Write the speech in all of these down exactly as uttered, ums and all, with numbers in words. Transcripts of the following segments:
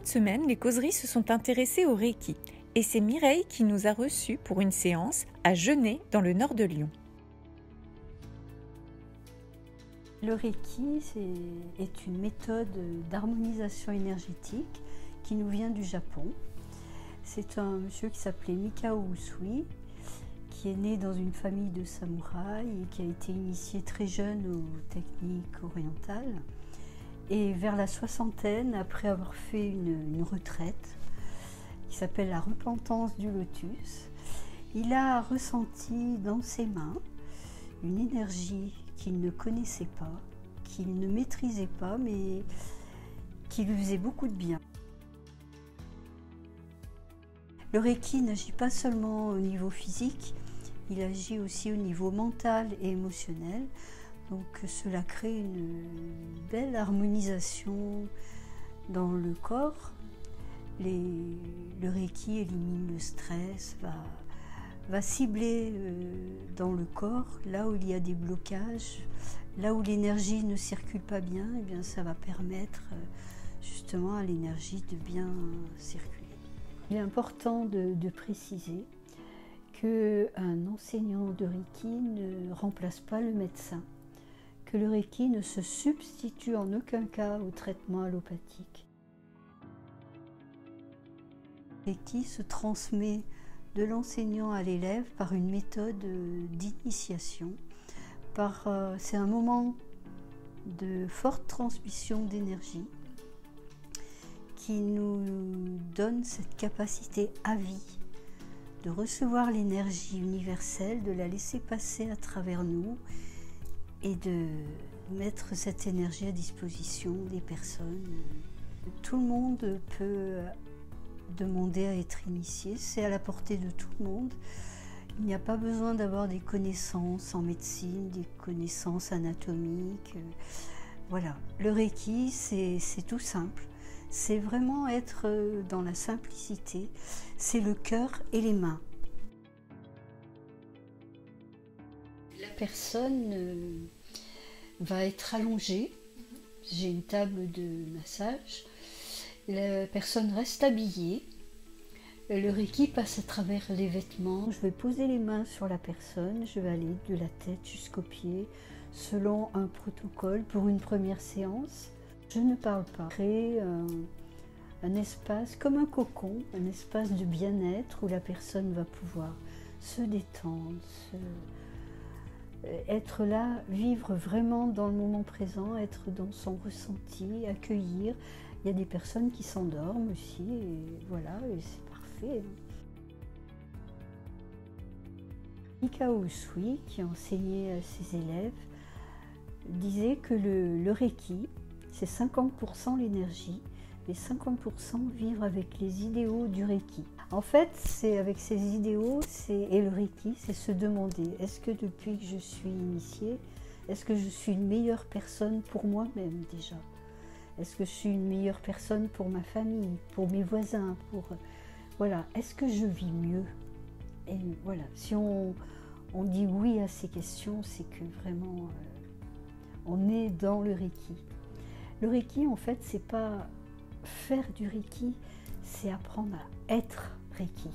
semaine, les causeries se sont intéressées au Reiki. Et c'est Mireille qui nous a reçus pour une séance à Genêt, dans le nord de Lyon. Le Reiki c'est, est une méthode d'harmonisation énergétique qui nous vient du Japon. C'est un monsieur qui s'appelait Mikao Usui, qui est né dans une famille de samouraïs et qui a été initié très jeune aux techniques orientales. Et vers la soixantaine, après avoir fait une, une retraite qui s'appelle la repentance du lotus, il a ressenti dans ses mains une énergie qu'il ne connaissait pas, qu'il ne maîtrisait pas, mais qui lui faisait beaucoup de bien. Le Reiki n'agit pas seulement au niveau physique, il agit aussi au niveau mental et émotionnel. Donc cela crée une belle harmonisation dans le corps. Les, le Reiki élimine le stress, va, va cibler euh, dans le corps, là où il y a des blocages, là où l'énergie ne circule pas bien, et bien ça va permettre euh, justement à l'énergie de bien circuler. Il est important de, de préciser qu'un enseignant de Reiki ne remplace pas le médecin, que le Reiki ne se substitue en aucun cas au traitement allopathique. Le Reiki se transmet de l'enseignant à l'élève par une méthode d'initiation. Par, euh, c'est un moment de forte transmission d'énergie qui nous donne cette capacité à vie de recevoir l'énergie universelle, de la laisser passer à travers nous et de mettre cette énergie à disposition des personnes. Tout le monde peut demander à être initié, c'est à la portée de tout le monde. Il n'y a pas besoin d'avoir des connaissances en médecine, des connaissances anatomiques. Voilà, le Reiki, c'est c'est tout simple. C'est vraiment être dans la simplicité, c'est le cœur et les mains. La personne va être allongée, j'ai une table de massage, la personne reste habillée, le Reiki passe à travers les vêtements, je vais poser les mains sur la personne, je vais aller de la tête jusqu'aux pieds selon un protocole pour une première séance. Je ne parle pas. Créer un, un espace comme un cocon, un espace de bien-être où la personne va pouvoir se détendre, se, être là, vivre vraiment dans le moment présent, être dans son ressenti, accueillir. Il y a des personnes qui s'endorment aussi, et voilà, et c'est parfait. Mikao Usui, qui enseignait à ses élèves, disait que le, le Reiki, c'est cinquante pour cent l'énergie et cinquante pour cent vivre avec les idéaux du Reiki. En fait, c'est avec ces idéaux et le Reiki, c'est se demander, est-ce que depuis que je suis initiée, est-ce que je suis une meilleure personne pour moi-même déjà? Est-ce que je suis une meilleure personne pour ma famille, pour mes voisins, pour... Voilà, est-ce que je vis mieux? Et voilà, si on, on dit oui à ces questions, c'est que vraiment, euh, on est dans le Reiki. Le Reiki, en fait, c'est pas faire du Reiki, c'est apprendre à être Reiki.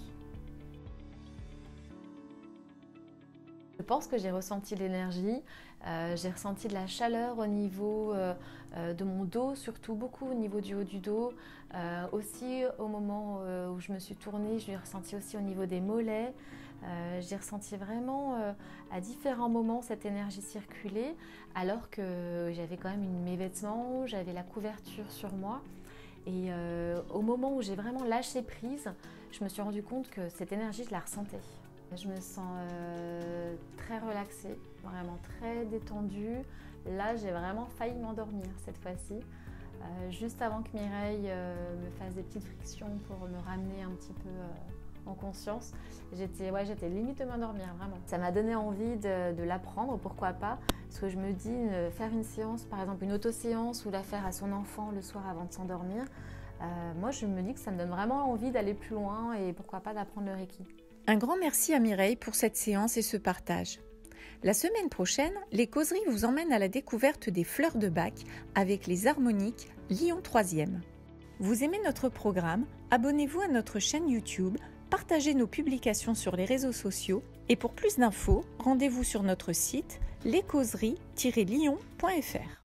Je pense que j'ai ressenti l'énergie, euh, j'ai ressenti de la chaleur au niveau euh, euh, de mon dos, surtout beaucoup au niveau du haut du dos. Euh, aussi au moment euh, où je me suis tournée, je l'ai ressenti aussi au niveau des mollets. Euh, j'ai ressenti vraiment euh, à différents moments cette énergie circuler, alors que j'avais quand même une, mes vêtements, j'avais la couverture sur moi. Et euh, au moment où j'ai vraiment lâché prise, je me suis rendu compte que cette énergie, je la ressentais. Je me sens euh, très relaxée, vraiment très détendue. Là, j'ai vraiment failli m'endormir cette fois-ci. Euh, juste avant que Mireille euh, me fasse des petites frictions pour me ramener un petit peu euh, en conscience, j'étais ouais, j'étais limite de m'endormir, vraiment. Ça m'a donné envie de, de l'apprendre, pourquoi pas, parce que je me dis, euh, faire une séance, par exemple une auto-séance, ou la faire à son enfant le soir avant de s'endormir, euh, moi je me dis que ça me donne vraiment envie d'aller plus loin et pourquoi pas d'apprendre le Reiki. Un grand merci à Mireille pour cette séance et ce partage. La semaine prochaine, les causeries vous emmènent à la découverte des fleurs de Bach avec les harmoniques Lyon troisième. Vous aimez notre programme? Abonnez-vous à notre chaîne YouTube, partagez nos publications sur les réseaux sociaux et pour plus d'infos, rendez-vous sur notre site les causeries tiret lyon point f r.